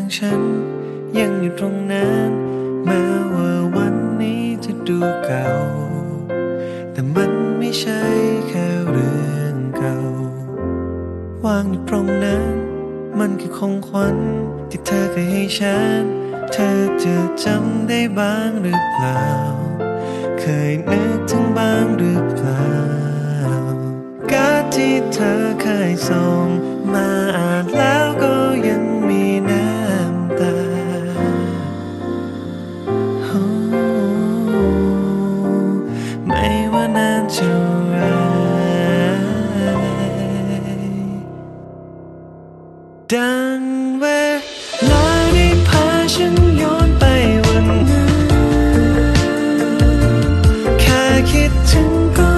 ฉันยังอยู่ตรงนั้นแม้ว่าวันนี้จะดูเก่าแต่มันไม่ใช่แค่เรื่องเก่าวางอยู่ตรงนั้นมันคือของขวัญที่เธอเคยให้ฉันเธอจะจำได้บ้างหรือเปล่าเคยนึกถึงบ้างหรือเปล่าการ์ดที่เธอเคยส่งมาอ่านแล้วก็ยังมีน้ำตาไม่ว่านานเท่าไรดังเวลาได้พาฉันย้อนไปวันนั้นแค่คิดถึงก็